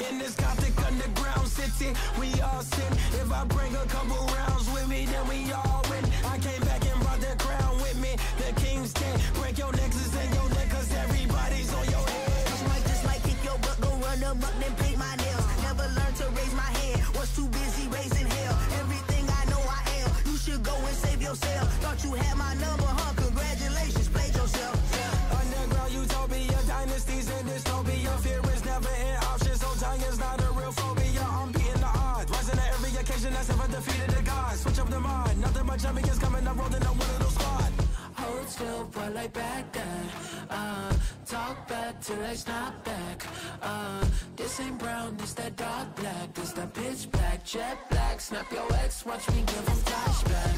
In this gothic underground city, we all sin. If I bring a couple rounds with me, then we all win. I came back and brought the crown with me. The kings can't break your nexus and your neck, cause everybody's on your head. Just might kick your butt, go run them up, then paint my nails. Never learned to raise my hand, was too busy raising hell. Everything I know I am, you should go and save yourself. Thought you had my number, huh? Congratulations, played yourself. Underground utopia, dynasties and dystopia. Fear is never an option, so time is not a real phobia. I'm beating the odds, rising to every occasion. That's ever defeated the gods. Switch up the mind, nothing but champions coming up, rolling up one of those squad. Hold still, boy, like back then. Talk back till I snap back. This ain't brown, this that dark black. This that pitch black, jet black. Snap your ex, watch me give him flashback.